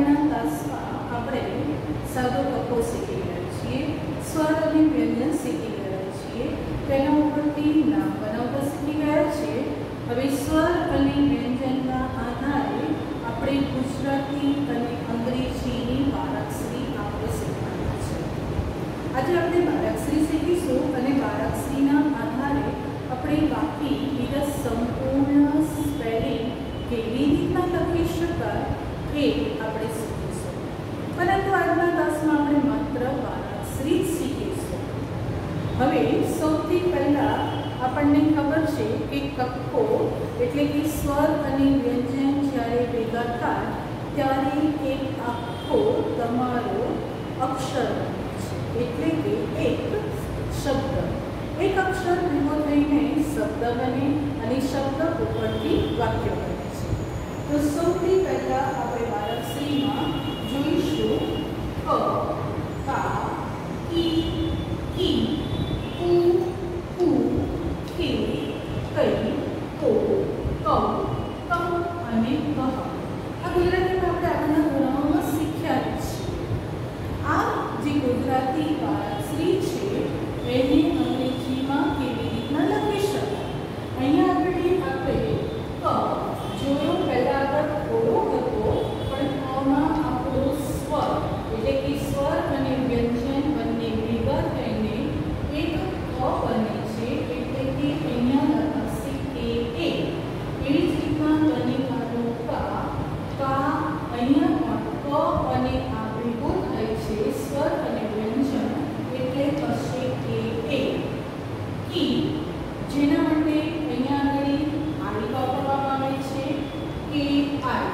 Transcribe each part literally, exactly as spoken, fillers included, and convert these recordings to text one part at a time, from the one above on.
આગળના ક્લાસમાં આપણે સાદો કપ્પો શીખી ગયા છીએ, સ્વર અને વ્યંજન શીખી ગયા છીએ, તેના ઉપરથી નામ બનાવતા શીખી ગયા છીએ। હવે સ્વર અને વ્યંજનના આધારે આપણે ગુજરાતી અને અંગ્રેજીની બારાક્ષરી આપણે શીખવાના છે। આજે આપણે બારાક્ષરી શીખીશું અને બારાક્ષરીના આધારે આપણે બાકી બીજા સંપૂર્ણ સ્પેલિંગ કેવી રીતના લખી શકાય એ આપણે શીખીશું, પરંતુ આજના ક્લાસમાં આપણે માત્ર બારાક્ષરી જ શીખીશું। હવે સૌથી પહેલાં આપણને ખબર છે કે કક્કો એટલે કે સ્વર અને વ્યંજન જ્યારે ભેગા થાય ત્યારે એક આખો તમારો અક્ષર બને છે, એટલે કે એક શબ્દ। એક અક્ષર ભેગો થઈને શબ્દ બને અને શબ્દ ઉપરથી વાક્ય બને છે। તો સૌથી પહેલાં આપણે બારાક્ષરીમાં જોઈશું ક, કા, કી, કી, કુ, કુ, કે, કઈ, કો, કૌ, કમ અને કહ। આ ગુજરાતીમાં આપણે આગળના ધોરણોમાં શીખ્યા જ છીએ। આ જે ગુજરાતી બારાક્ષરી છે એને અંગ્રેજીમાં કેવી રીતના લખી શકાય? અહીંયા આગળ આપણે ક જોયો, પહેલાં આગળ થોડો હતો, પણ કમાં આપણો સ્વર એટલે કે સ્વર અને વ્યંજન બંને ભેગા થઈને એક ક બને છે, એટલે કે અહીંયા લખાશે કે એ। એવી જ રીતના ગણિકાનો કા, કા અહીંયા પણ ક અને આ ભેગો થાય છે સ્વર અને વ્યંજન, એટલે થશે કે એ। કી જેના માટે અહીંયા આગળ આઈ વાપરવામાં આવે છે, કે આઈ,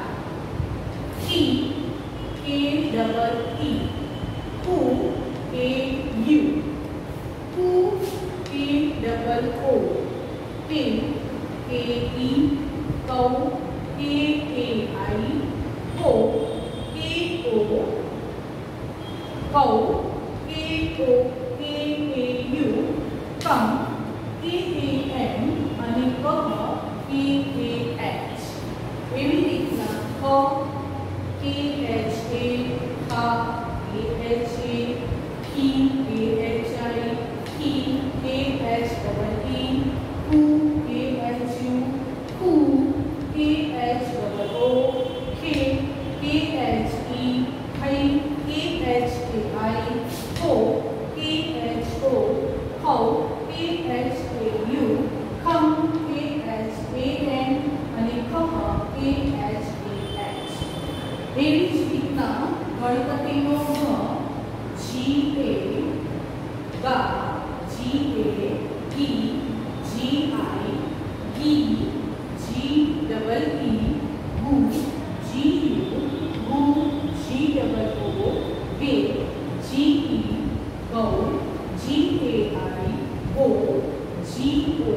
કી કે ડબલ ઈ, કુ કે યુ, કુ કે ડબલ ઓ, કે કે ઈ, કૌ કે કે આઈ, કો કે ઓ, કૌ કે ઓ કે કે યુ, કમ કે કે એમ અને કહ કે કે એચ। એવી રીતના ક કે એચ એ, કા કે એચ એ, કી કે એચ આઈ, કી કે એચ ડબલ ઈ, કુ કે એચ યુ, કુ કે એચ ડબલ ઓ, કે કે એચ ઈ, ખઈ કે એચ કે આઈ, કો કે એચ ઓ, ખૌ કે એચ કે યુ, ખમ કે એચ કે એમ અને કહ કે એચ કે એચ। એવી જ રીતના ગણપતિનો ગ, જી એ, ગા, જી એ, ગી, જી આઈ, ગી, જી ડબલ ઈ, ગુ, જી યુ, ગુ, જી ડબલ ઓ, ગે, જી ઈ, ગૌ, જી એ આઈ, ગો, જી ઓ,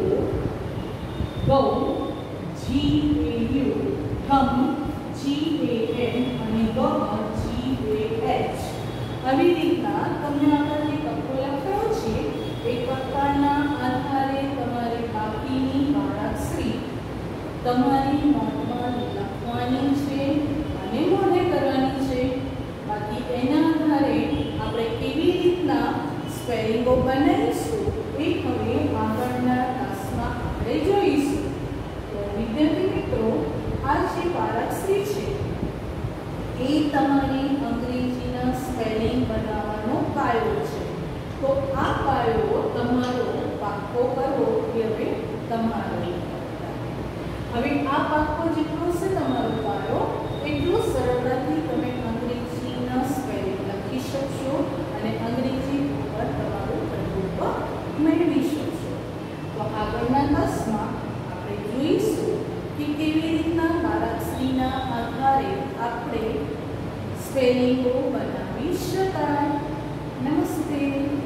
ગૌ, જી એ યુ, ગમ, જી એ એમ અને ગહ, જી એ એચ। આવી રીતના તમને આગળ જે કક્કો લખ્યો છે એ કક્કાના આધારે તમારે બાકીની બારાક્ષરી તમારી નોટમાં લખવાની છે અને મોઢે કરવાની છે। બાકી એના આધારે આપણે કેવી રીતના સ્પેલિંગો બનાવીશું એ હવે આગળના ક્લાસમાં આપણે જોઈશું। તો વિદ્યાર્થી મિત્રો, આ જે બારાક્ષરી છે એ તમારી અંગ્રેજીના સ્પેલિંગ બનાવવાનો પાયો છે। તો આ પાયો તમારો પાક્કો કરવો એ હવે તમારો। હવે આ પાક્કો જેટલો છે તમારો પાયો, એટલું સરળતાથી તમે અંગ્રેજીના સ્પેલિંગ લખી શકશો અને અંગ્રેજી ઉપર તમારું પ્રભુત્વ મેળવી શકશો। તો આગળના ક્લાસમાં આપણે જોઈશું કે કેવી રીતના બારાક્ષરીના આધારે આપણે સ્પેલિંગો બનાવી શકાય। નમસ્તે।